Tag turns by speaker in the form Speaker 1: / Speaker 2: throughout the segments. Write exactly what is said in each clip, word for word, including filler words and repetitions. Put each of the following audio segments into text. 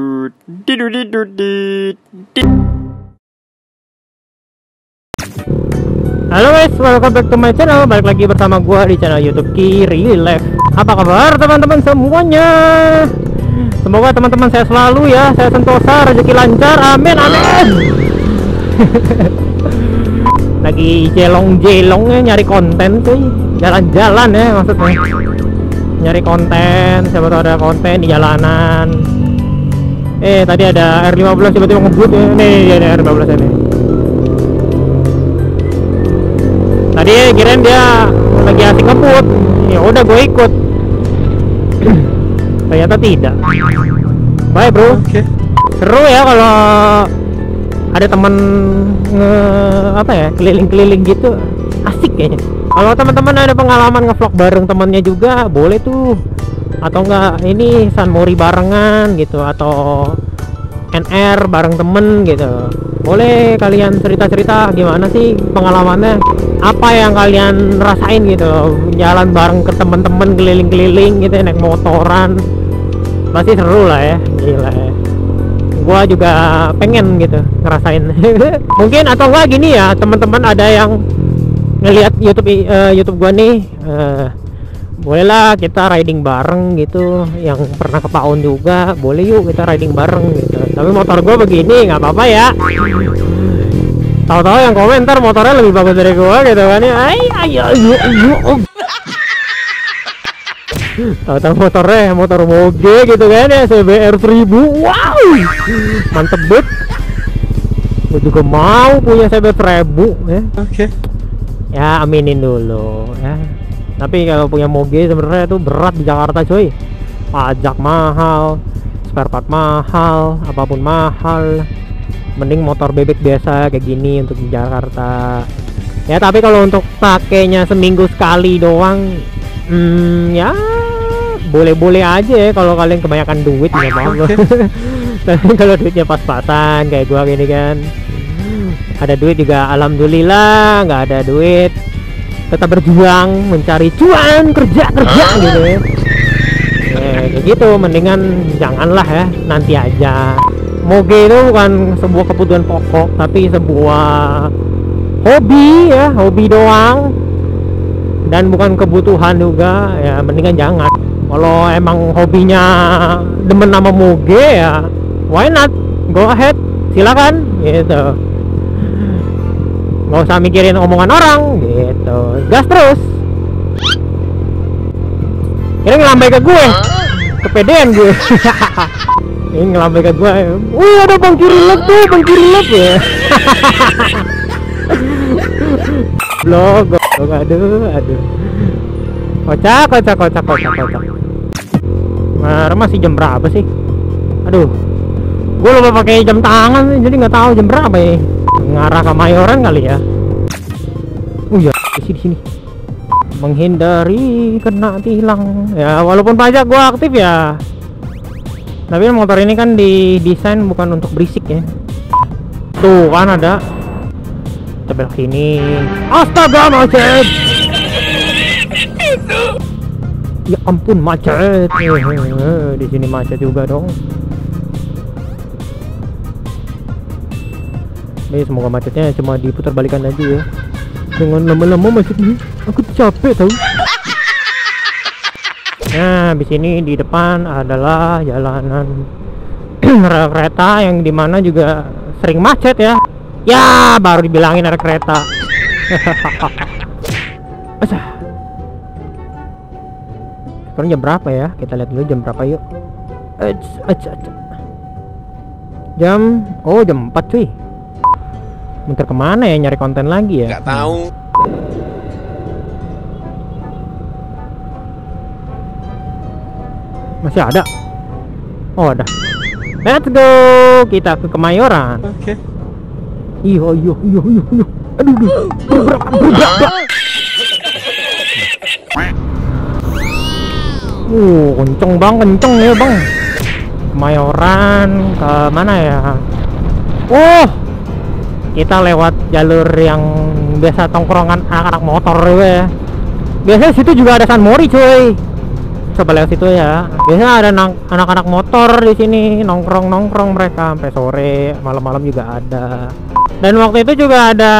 Speaker 1: Halo guys, welcome back to my channel. Balik lagi bersama gua di channel YouTube Kiri Live. Apa kabar teman-teman semuanya? Semoga teman-teman saya selalu ya, saya sentosa, rezeki lancar, amin amin. Lagi jelong-jelongnya nyari konten cuy, jalan-jalan ya maksudnya. Nyari konten, siapa tahu ada konten di jalanan. Eh tadi ada R lima belas tiba-tiba ngebut ya. Nih ada R lima belas ini. Tadi kirain dia lagi asik ngebut, ya udah gue ikut. Ternyata tidak. Bye bro. Okay. Seru ya kalau ada teman nge apa ya keliling-keliling gitu, asik kayaknya. Kalau teman-teman ada pengalaman ngevlog bareng temannya juga boleh tuh, atau enggak ini San Mori barengan gitu, atau N R bareng temen gitu. Boleh kalian cerita-cerita gimana sih pengalamannya, apa yang kalian rasain gitu, jalan bareng ke temen-temen keliling-keliling gitu, naik motoran, pasti seru lah ya, gila ya. Gua juga pengen gitu ngerasain. Mungkin atau enggak gini ya teman-teman, ada yang ngelihat YouTube uh, YouTube gua nih, uh, bolehlah kita riding bareng gitu. Yang pernah ke Paun juga boleh yuk kita riding bareng gitu. Tapi motor gua begini nggak apa-apa ya. Tahu-tahu yang komentar motornya lebih bagus dari gua gitu kan ya. Ay ayo ayo ayo. Tahu-tahu motornya motor moge gitu kan ya, C B R seribu. Wow, mantep bet. Gua juga mau punya C B R seribu ya. Oke. Okay. Ya aminin dulu ya. Tapi kalau punya moge sebenarnya itu berat di Jakarta coy. Pajak mahal, spare part mahal, apapun mahal. Mending motor bebek biasa kayak gini untuk di Jakarta. Ya tapi kalau untuk pakainya seminggu sekali doang, hmm, ya boleh-boleh aja ya kalau kalian kebanyakan duit ya apa-apa. Tapi kalau duitnya pas-pasan kayak gua gini kan, ada duit juga alhamdulillah, nggak ada duit tetap berjuang mencari cuan, kerja kerja gitu ya. Ya kayak gitu, mendingan janganlah ya, nanti aja. Moge itu bukan sebuah kebutuhan pokok, tapi sebuah hobi ya, hobi doang, dan bukan kebutuhan juga ya, mendingan jangan. Kalau emang hobinya demen nama moge ya why not, go ahead, silakan gitu. Nggak usah mikirin omongan orang gitu, gas terus. Ini ngelambai ke gue, kepedean gue. Ini ngelambai ke gue. Wih ada bang kiri lap tuh, bang kiri lap ya. Blog, aduh, aduh. Kocak, kocak, kocak, kocak, kocak. Nah, masih jam berapa sih? Aduh, gue lupa pakai jam tangan, jadi nggak tahu jam berapa ya. Ngarah ke Mayoran kali ya. Oh iya, di sini, di sini. Menghindari kena tilang. Ya, walaupun pajak gua aktif ya. Tapi motor ini kan didesain bukan untuk berisik ya. Tuh kan ada. Kita belok sini. Astaga macet. Ya ampun macet. Di sini macet juga dong. Ini semoga macetnya cuma diputar balikan aja ya. Jangan lama-lama macetnya, aku capek tahu. Nah, di sini di depan adalah jalanan rel kereta yang dimana juga sering macet ya. Ya, baru dibilangin ada kereta. Asah. Sekarang jam berapa ya? Kita lihat dulu jam berapa yuk. Jam, oh jam empat cuy. Bentar kemana ya nyari konten lagi ya? Nggak tahu. Masih ada? Oh ada. Let's go, kita ke Kemayoran. Oke. Okay. Iyo iyo iyo iyo iyo. Aduh aduh. Bergerak bergerak. Uh, kenceng bang, kenceng ya bang. Kemayoran ke mana ya? Oh. Kita lewat jalur yang biasa tongkrongan anak-anak motor ya. Biasanya situ juga ada San Mori cuy. coba lewat situ ya. Biasanya ada anak-anak motor di sini nongkrong-nongkrong mereka sampai sore, malam-malam juga ada. Dan waktu itu juga ada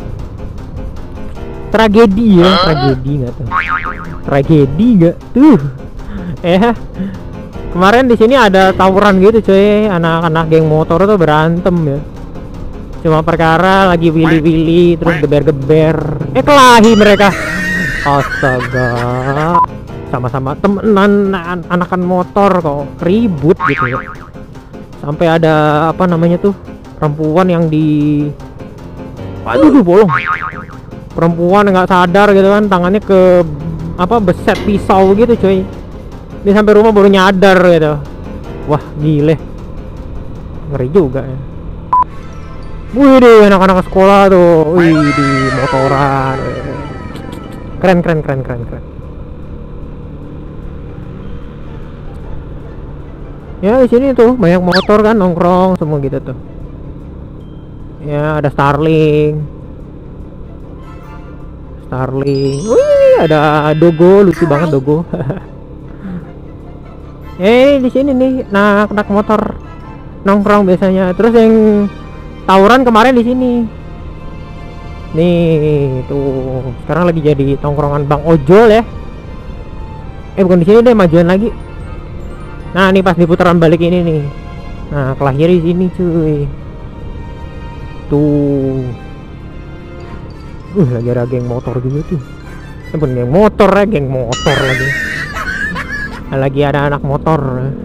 Speaker 1: tragedi ya, tragedi nggak tuh? Tragedi nggak tuh? Eh, kemarin di sini ada tawuran gitu cuy, anak-anak geng motor tuh berantem ya. Cuma perkara lagi wili-wili terus geber-geber, eh kelahi mereka. Astaga, sama-sama temenan anakan motor kok ribut gitu ya. Sampai ada apa namanya tuh, perempuan yang di, aduh tuh bolong, perempuan nggak sadar gitu kan, tangannya ke apa beset pisau gitu cuy. Dia sampai rumah baru nyadar gitu. Wah gile, ngeri juga ya. Wih deh, anak-anak sekolah tuh, wih di motoran, keren keren keren keren keren. Ya di sini tuh banyak motor kan nongkrong semua gitu tuh. Ya ada Starling, Starling. Wih ada Dogo, lucu banget Dogo. Eh di sini nih anak-anak motor nongkrong biasanya. Terus yang tawuran kemarin di sini. Nih tuh sekarang lagi jadi tongkrongan Bang Ojol ya. Eh bukan di sini deh, majuan lagi. Nah ini pas di putaran balik ini nih. Nah kelahir di sini cuy. Tuh. Uh lagi ada geng motor juga tuh. Eh bukan geng motor ya, geng motor lagi. Lagi ada anak motor.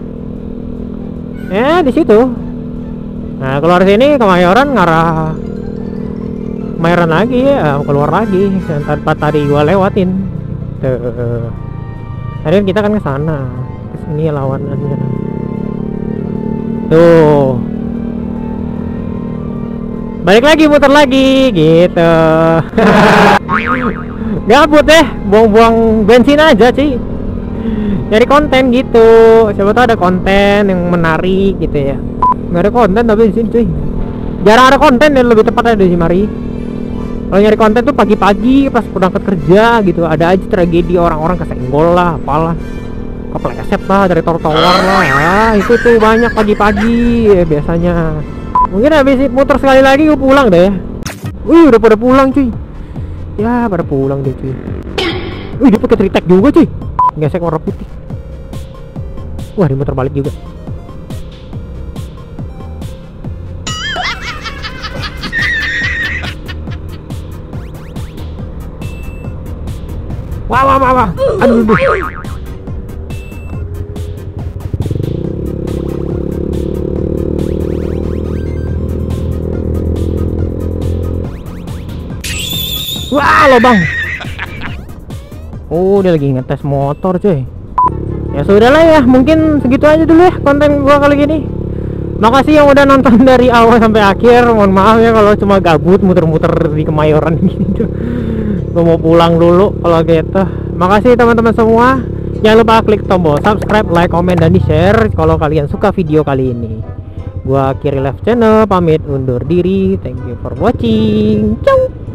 Speaker 1: Eh di situ. Nah keluar sini Kemayoran ngarah Kemayoran lagi ya, keluar lagi tanpa tadi gua lewatin. Tuh. Tadi kita kan ke sana. Ke sini lawanannya. Tuh. Balik lagi, muter lagi gitu. Gabut deh, buang-buang bensin aja sih. Nyari konten gitu, siapa tahu ada konten yang menarik gitu ya. Nggak ada konten tapi di sini cuy, jarang ada konten dan lebih tepatnya di Mari. Kalau nyari konten tuh pagi-pagi pas berangkat kerja gitu, ada aja tragedi orang-orang kesenggol lah, apalah, kepleset lah dari trotoar lah. Ah, itu tuh banyak pagi-pagi ya, biasanya. Mungkin habis muter sekali lagi gue pulang deh. Wih udah pada pulang cuy. Ya pada pulang deh cuy. Wih dia pakai tritek juga cuy. Gesek warna putih. Wah dimuter balik juga. Wah wah wah wah. Aduh aduh. Wah lobang. Oh dia lagi ngetes motor cuy. Ya sudahlah ya, mungkin segitu aja dulu ya konten gua kali gini. Makasih yang udah nonton dari awal sampai akhir. Mohon maaf ya kalau cuma gabut muter-muter di Kemayoran gitu. Gua mau pulang dulu kalau gitu. Makasih teman-teman semua. Jangan lupa klik tombol subscribe, like, komen, dan di share kalau kalian suka video kali ini. Gua Kiri Live Channel pamit undur diri. Thank you for watching. Ciao.